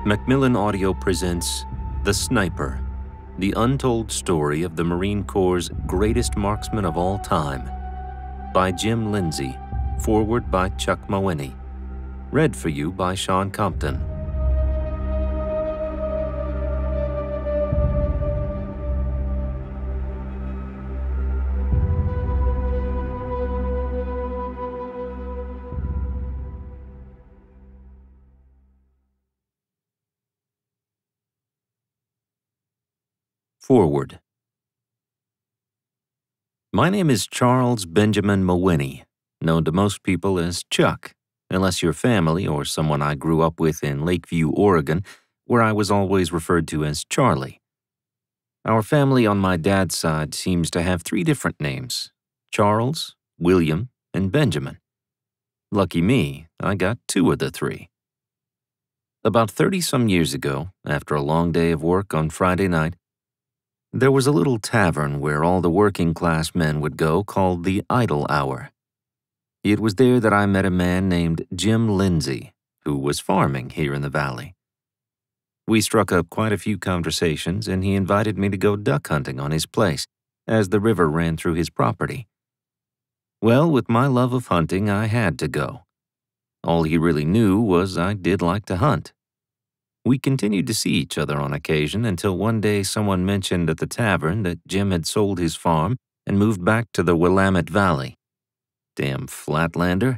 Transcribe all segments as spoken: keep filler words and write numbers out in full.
Macmillan Audio presents The Sniper, the untold story of the Marine Corps' greatest marksman of all time, by Jim Lindsay, foreword by Chuck Mawhinney, read for you by Shawn Compton. Foreword. My name is Charles Benjamin Mawhinney, known to most people as Chuck, unless you're family or someone I grew up with in Lakeview, Oregon, where I was always referred to as Charlie. Our family on my dad's side seems to have three different names: Charles, William, and Benjamin. Lucky me, I got two of the three. About thirty-some years ago, after a long day of work on Friday night, there was a little tavern where all the working-class men would go called the Idle Hour. It was there that I met a man named Jim Lindsay, who was farming here in the valley. We struck up quite a few conversations, and he invited me to go duck hunting on his place, as the river ran through his property. Well, with my love of hunting, I had to go. All he really knew was I did like to hunt. We continued to see each other on occasion until one day someone mentioned at the tavern that Jim had sold his farm and moved back to the Willamette Valley. Damn Flatlander.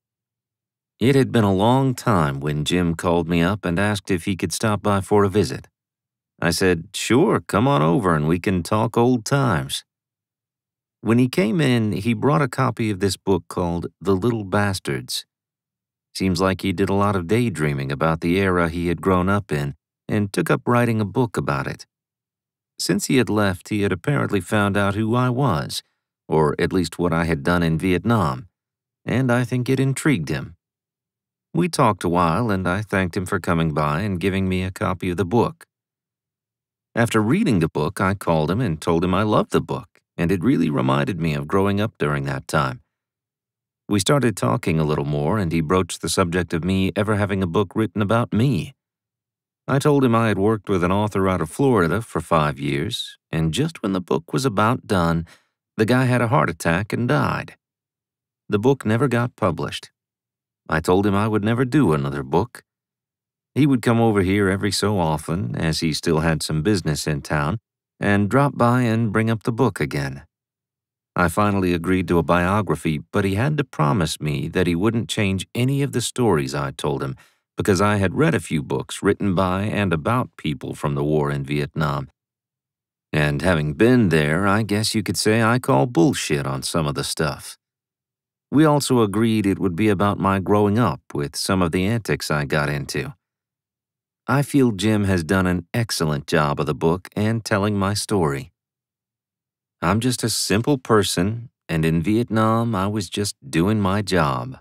It had been a long time when Jim called me up and asked if he could stop by for a visit. I said, "Sure, come on over and we can talk old times." When he came in, he brought a copy of this book called The Little Bastards. Seems like he did a lot of daydreaming about the era he had grown up in and took up writing a book about it. Since he had left, he had apparently found out who I was, or at least what I had done in Vietnam, and I think it intrigued him. We talked a while, and I thanked him for coming by and giving me a copy of the book. After reading the book, I called him and told him I loved the book, and it really reminded me of growing up during that time. We started talking a little more, and he broached the subject of me ever having a book written about me. I told him I had worked with an author out of Florida for five years, and just when the book was about done, the guy had a heart attack and died. The book never got published. I told him I would never do another book. He would come over here every so often, as he still had some business in town, and drop by and bring up the book again. I finally agreed to a biography, but he had to promise me that he wouldn't change any of the stories I told him, because I had read a few books written by and about people from the war in Vietnam. And having been there, I guess you could say I call bullshit on some of the stuff. We also agreed it would be about my growing up with some of the antics I got into. I feel Jim has done an excellent job of the book and telling my story. I'm just a simple person, and in Vietnam, I was just doing my job.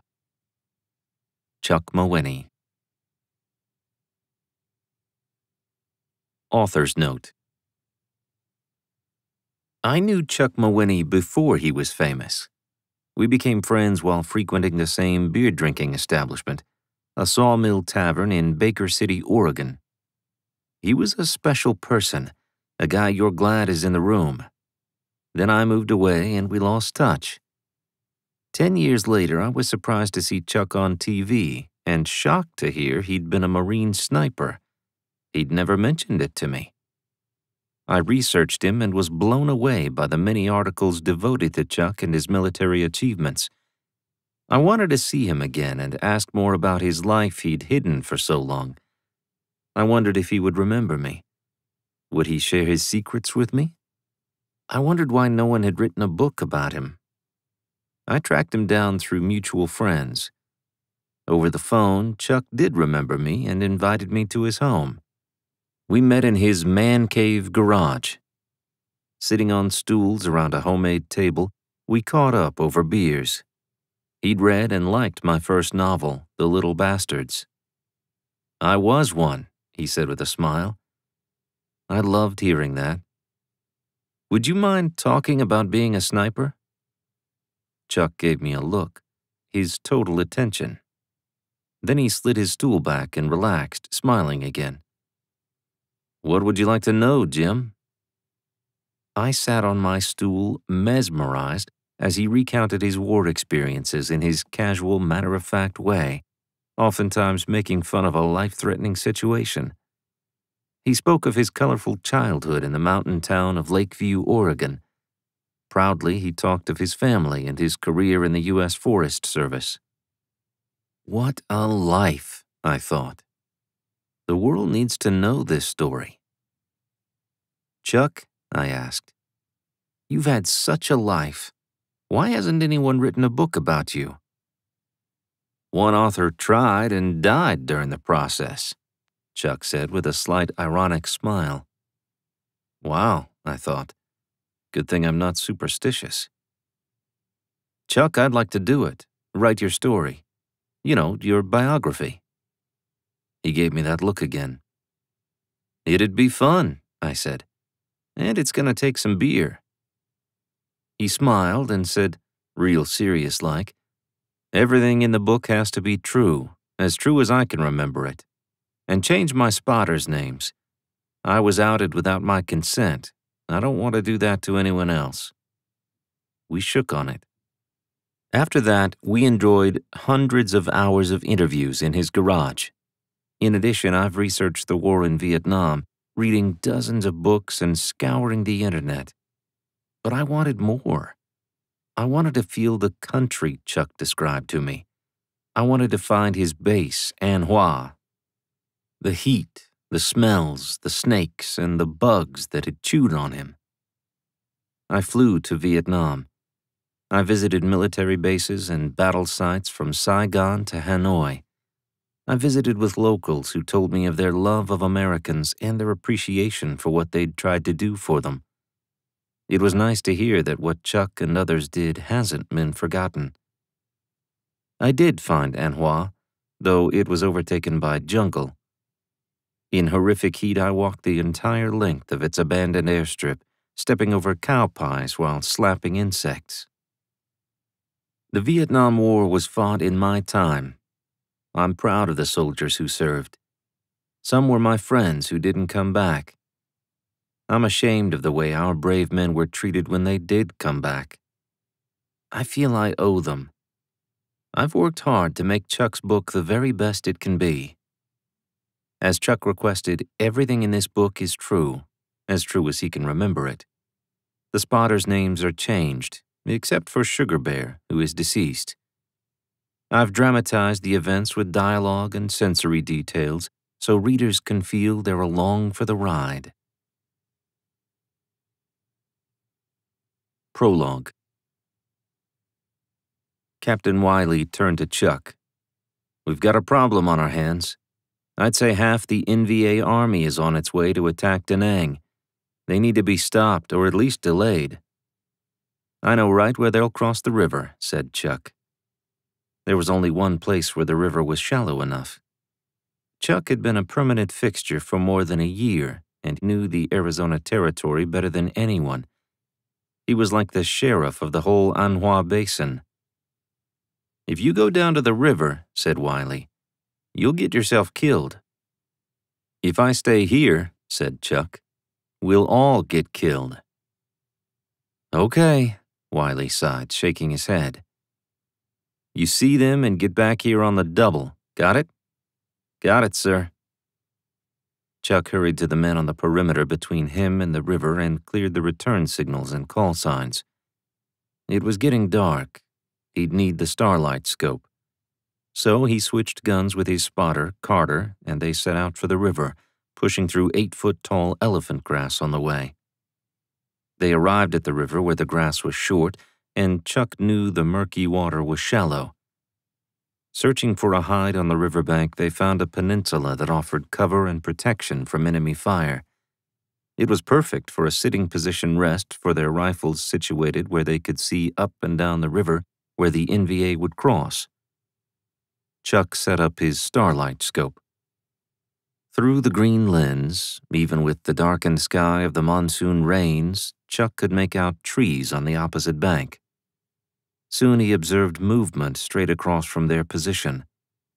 Chuck Mawhinney. Author's Note. I knew Chuck Mawhinney before he was famous. We became friends while frequenting the same beer-drinking establishment, a sawmill tavern in Baker City, Oregon. He was a special person, a guy you're glad is in the room. Then I moved away and we lost touch. Ten years later, I was surprised to see Chuck on T V and shocked to hear he'd been a Marine sniper. He'd never mentioned it to me. I researched him and was blown away by the many articles devoted to Chuck and his military achievements. I wanted to see him again and ask more about his life he'd hidden for so long. I wondered if he would remember me. Would he share his secrets with me? I wondered why no one had written a book about him. I tracked him down through mutual friends. Over the phone, Chuck did remember me and invited me to his home. We met in his man cave garage. Sitting on stools around a homemade table, we caught up over beers. He'd read and liked my first novel, The Little Bastards. I was one, he said with a smile. I loved hearing that. Would you mind talking about being a sniper? Chuck gave me a look, his total attention. Then he slid his stool back and relaxed, smiling again. "What would you like to know, Jim?" I sat on my stool, mesmerized, as he recounted his war experiences in his casual, matter-of-fact way, oftentimes making fun of a life-threatening situation. He spoke of his colorful childhood in the mountain town of Lakeview, Oregon. Proudly, he talked of his family and his career in the U S Forest Service. What a life, I thought. The world needs to know this story. "Chuck," I asked, "you've had such a life. Why hasn't anyone written a book about you?" "One author tried and died during the process," Chuck said with a slight ironic smile. Wow, I thought. Good thing I'm not superstitious. "Chuck, I'd like to do it. Write your story. You know, your biography." He gave me that look again. "It'd be fun," I said. "And it's gonna take some beer." He smiled and said, real serious-like, "Everything in the book has to be true, as true as I can remember it. And change my spotters' names. I was outed without my consent. I don't want to do that to anyone else." We shook on it. After that, we enjoyed hundreds of hours of interviews in his garage. In addition, I've researched the war in Vietnam, reading dozens of books and scouring the internet. But I wanted more. I wanted to feel the country Chuck described to me. I wanted to find his base, An Hoa. The heat, the smells, the snakes, and the bugs that had chewed on him. I flew to Vietnam. I visited military bases and battle sites from Saigon to Hanoi. I visited with locals who told me of their love of Americans and their appreciation for what they'd tried to do for them. It was nice to hear that what Chuck and others did hasn't been forgotten. I did find An Hoa, though it was overtaken by jungle. In horrific heat, I walked the entire length of its abandoned airstrip, stepping over cow pies while slapping insects. The Vietnam War was fought in my time. I'm proud of the soldiers who served. Some were my friends who didn't come back. I'm ashamed of the way our brave men were treated when they did come back. I feel I owe them. I've worked hard to make Chuck's book the very best it can be. As Chuck requested, everything in this book is true, as true as he can remember it. The spotters' names are changed, except for Sugar Bear, who is deceased. I've dramatized the events with dialogue and sensory details so readers can feel they're along for the ride. Prologue. Captain Wiley turned to Chuck. "We've got a problem on our hands. I'd say half the N V A Army is on its way to attack Da Nang. They need to be stopped or at least delayed." "I know right where they'll cross the river," said Chuck. There was only one place where the river was shallow enough. Chuck had been a permanent fixture for more than a year and knew the Arizona Territory better than anyone. He was like the sheriff of the whole An Hoa Basin. "If you go down to the river," said Wiley, "you'll get yourself killed." "If I stay here," said Chuck, "we'll all get killed." "Okay," Wiley sighed, shaking his head. "You see them and get back here on the double. Got it?" "Got it, sir." Chuck hurried to the men on the perimeter between him and the river and cleared the return signals and call signs. It was getting dark. He'd need the starlight scope. So he switched guns with his spotter, Carter, and they set out for the river, pushing through eight-foot-tall elephant grass on the way. They arrived at the river where the grass was short, and Chuck knew the murky water was shallow. Searching for a hide on the riverbank, they found a peninsula that offered cover and protection from enemy fire. It was perfect for a sitting position rest for their rifles situated where they could see up and down the river where the N V A would cross. Chuck set up his starlight scope. Through the green lens, even with the darkened sky of the monsoon rains, Chuck could make out trees on the opposite bank. Soon he observed movement straight across from their position.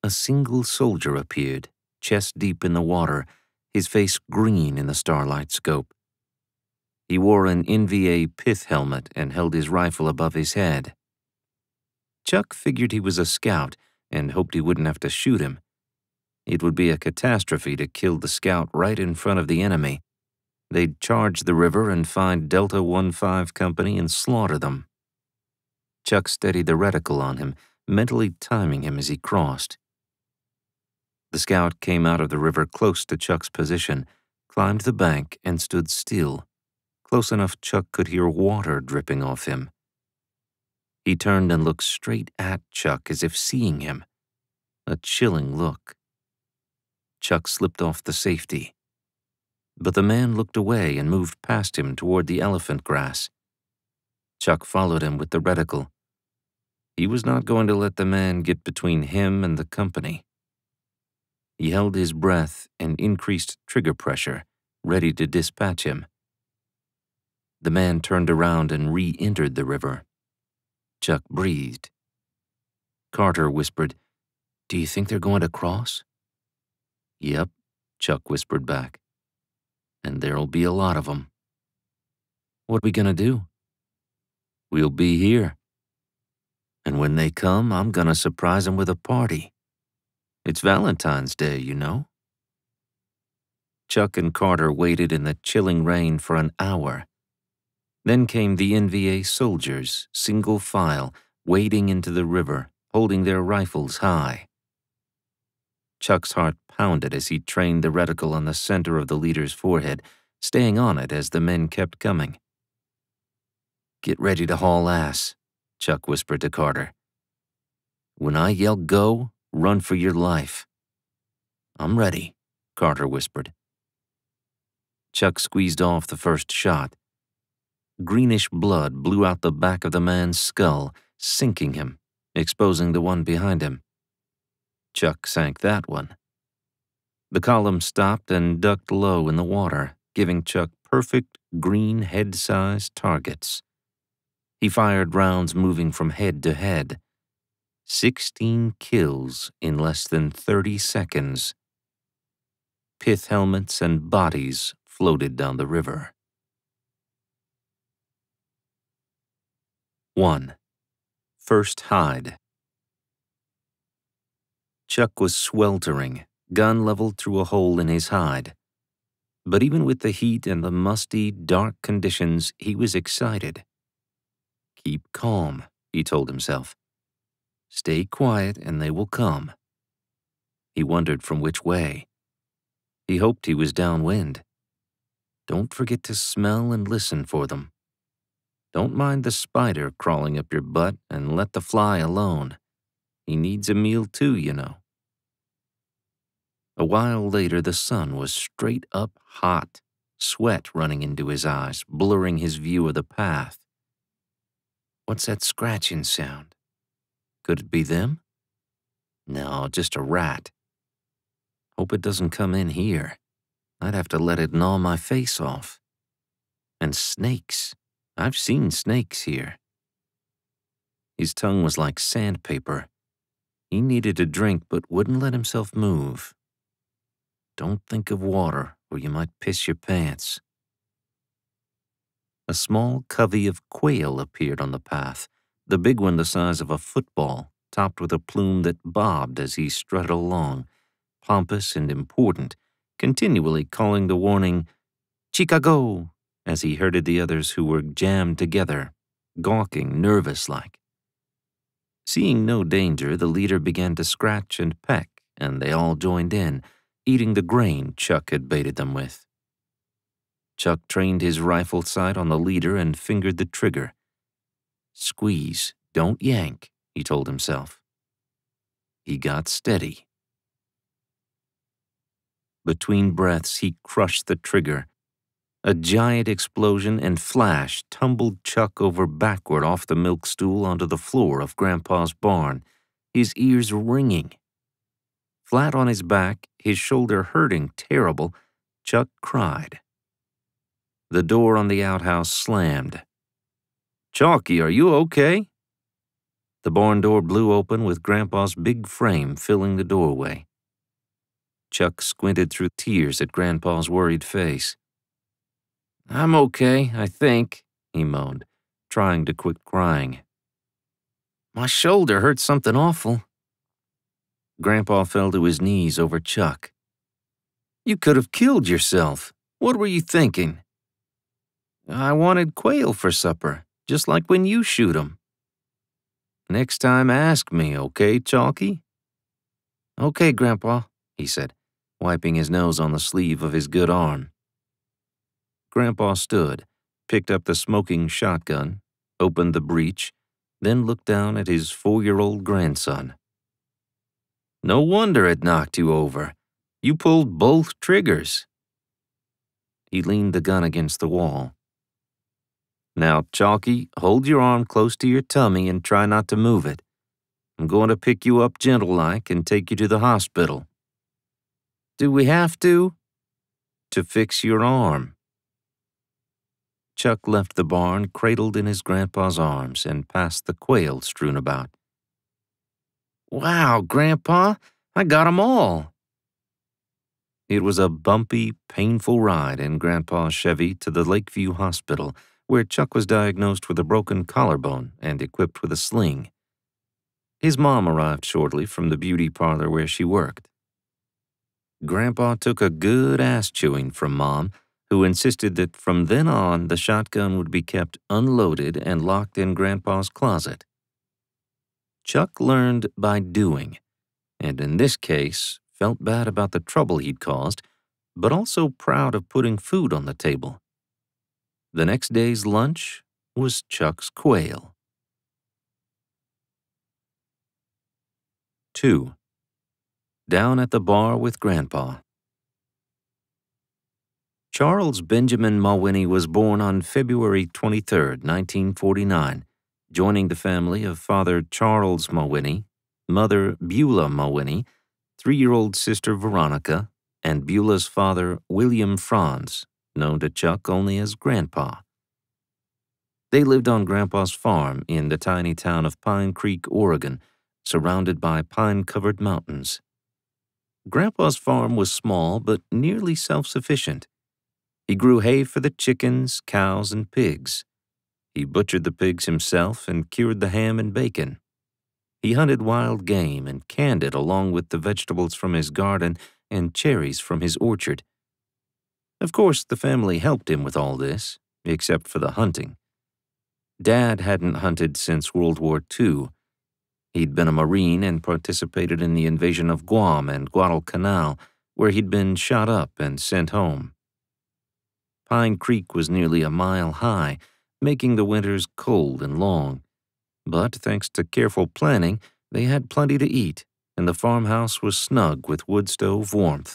A single soldier appeared, chest deep in the water, his face green in the starlight scope. He wore an N V A pith helmet and held his rifle above his head. Chuck figured he was a scout and hoped he wouldn't have to shoot him. It would be a catastrophe to kill the scout right in front of the enemy. They'd charge the river and find Delta one five Company and slaughter them. Chuck steadied the reticle on him, mentally timing him as he crossed. The scout came out of the river close to Chuck's position, climbed the bank, and stood still, close enough Chuck could hear water dripping off him. He turned and looked straight at Chuck as if seeing him. A chilling look. Chuck slipped off the safety. But the man looked away and moved past him toward the elephant grass. Chuck followed him with the reticle. He was not going to let the man get between him and the company. He held his breath and increased trigger pressure, ready to dispatch him. The man turned around and re-entered the river. Chuck breathed. Carter whispered, "Do you think they're going to cross?" "Yep," Chuck whispered back. "And there'll be a lot of them." "What are we gonna do?" "We'll be here. And when they come, I'm gonna surprise them with a party. It's Valentine's Day, you know." Chuck and Carter waited in the chilling rain for an hour. Then came the N V A soldiers, single file, wading into the river, holding their rifles high. Chuck's heart pounded as he trained the reticle on the center of the leader's forehead, staying on it as the men kept coming. "Get ready to haul ass," Chuck whispered to Carter. "When I yell go, run for your life." "I'm ready," Carter whispered. Chuck squeezed off the first shot. Greenish blood blew out the back of the man's skull, sinking him, exposing the one behind him. Chuck sank that one. The column stopped and ducked low in the water, giving Chuck perfect green head-sized targets. He fired rounds moving from head to head. Sixteen kills in less than thirty seconds. Pith helmets and bodies floated down the river. one. First hide. Chuck was sweltering, gun leveled through a hole in his hide. But even with the heat and the musty, dark conditions, he was excited. "Keep calm," he told himself. "Stay quiet and they will come." He wondered from which way. He hoped he was downwind. Don't forget to smell and listen for them. Don't mind the spider crawling up your butt and let the fly alone. He needs a meal too, you know. A while later, the sun was straight up hot, sweat running into his eyes, blurring his view of the path. What's that scratching sound? Could it be them? No, just a rat. Hope it doesn't come in here. I'd have to let it gnaw my face off. And snakes. I've seen snakes here. His tongue was like sandpaper. He needed a drink but wouldn't let himself move. Don't think of water or you might piss your pants. A small covey of quail appeared on the path, the big one the size of a football, topped with a plume that bobbed as he strutted along, pompous and important, continually calling the warning, "Chicago," as he herded the others who were jammed together, gawking nervous-like. Seeing no danger, the leader began to scratch and peck, and they all joined in, eating the grain Chuck had baited them with. Chuck trained his rifle sight on the leader and fingered the trigger. "Squeeze, don't yank," he told himself. He got steady. Between breaths, he crushed the trigger. A giant explosion and flash tumbled Chuck over backward off the milk stool onto the floor of Grandpa's barn, his ears ringing. Flat on his back, his shoulder hurting terrible, Chuck cried. The door on the outhouse slammed. "Chalky, are you okay?" The barn door blew open with Grandpa's big frame filling the doorway. Chuck squinted through tears at Grandpa's worried face. "I'm okay, I think," he moaned, trying to quit crying. "My shoulder hurts something awful." Grandpa fell to his knees over Chuck. "You could have killed yourself. What were you thinking?" "I wanted quail for supper, just like when you shoot 'em." "Next time ask me, okay, Chalky?" "Okay, Grandpa," he said, wiping his nose on the sleeve of his good arm. Grandpa stood, picked up the smoking shotgun, opened the breech, then looked down at his four-year-old grandson. "No wonder it knocked you over. You pulled both triggers." He leaned the gun against the wall. "Now, Chalky, hold your arm close to your tummy and try not to move it. I'm going to pick you up gentle-like and take you to the hospital." "Do we have to?" "To fix your arm." Chuck left the barn cradled in his grandpa's arms and passed the quail strewn about. "Wow, Grandpa, I got 'em all." It was a bumpy, painful ride in Grandpa's Chevy to the Lakeview Hospital, where Chuck was diagnosed with a broken collarbone and equipped with a sling. His mom arrived shortly from the beauty parlor where she worked. Grandpa took a good ass-chewing from Mom, who insisted that from then on the shotgun would be kept unloaded and locked in Grandpa's closet. Chuck learned by doing, and in this case felt bad about the trouble he'd caused, but also proud of putting food on the table. The next day's lunch was Chuck's quail. Two. Down at the bar with Grandpa. Charles Benjamin Mawhinney was born on February twenty-third, nineteen forty-nine, joining the family of Father Charles Mawhinney, Mother Beulah Mawhinney, three-year-old sister Veronica, and Beulah's father William Franz, known to Chuck only as Grandpa. They lived on Grandpa's farm in the tiny town of Pine Creek, Oregon, surrounded by pine-covered mountains. Grandpa's farm was small but nearly self-sufficient. He grew hay for the chickens, cows, and pigs. He butchered the pigs himself and cured the ham and bacon. He hunted wild game and canned it along with the vegetables from his garden and cherries from his orchard. Of course, the family helped him with all this, except for the hunting. Dad hadn't hunted since World War Two. He'd been a Marine and participated in the invasion of Guam and Guadalcanal, where he'd been shot up and sent home. Pine Creek was nearly a mile high, making the winters cold and long. But thanks to careful planning, they had plenty to eat, and the farmhouse was snug with wood stove warmth.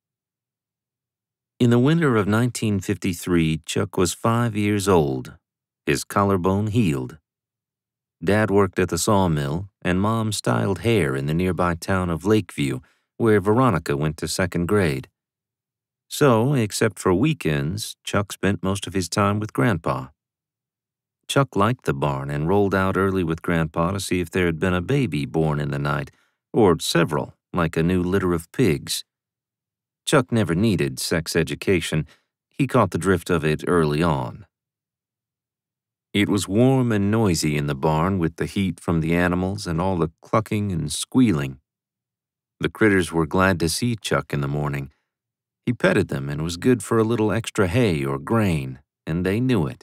In the winter of nineteen fifty-three, Chuck was five years old. His collarbone healed. Dad worked at the sawmill, and Mom styled hair in the nearby town of Lakeview, where Veronica went to second grade. So, except for weekends, Chuck spent most of his time with Grandpa. Chuck liked the barn and rolled out early with Grandpa to see if there had been a baby born in the night, or several, like a new litter of pigs. Chuck never needed sex education. He caught the drift of it early on. It was warm and noisy in the barn with the heat from the animals and all the clucking and squealing. The critters were glad to see Chuck in the morning. He petted them and was good for a little extra hay or grain, and they knew it.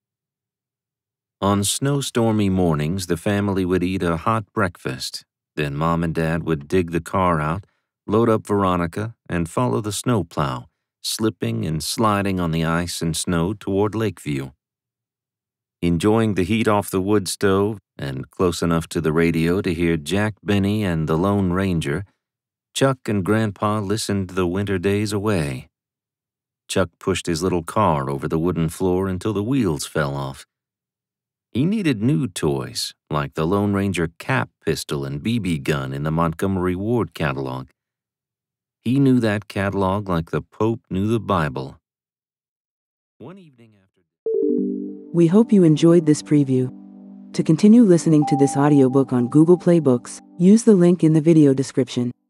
On snowstormy mornings, the family would eat a hot breakfast. Then Mom and Dad would dig the car out, load up Veronica, and follow the snowplow, slipping and sliding on the ice and snow toward Lakeview. Enjoying the heat off the wood stove and close enough to the radio to hear Jack Benny and the Lone Ranger, Chuck and Grandpa listened the winter days away. Chuck pushed his little car over the wooden floor until the wheels fell off. He needed new toys, like the Lone Ranger cap pistol and B B gun in the Montgomery Ward catalog. He knew that catalog like the Pope knew the Bible. One evening after... We hope you enjoyed this preview. To continue listening to this audiobook on Google Play Books, use the link in the video description.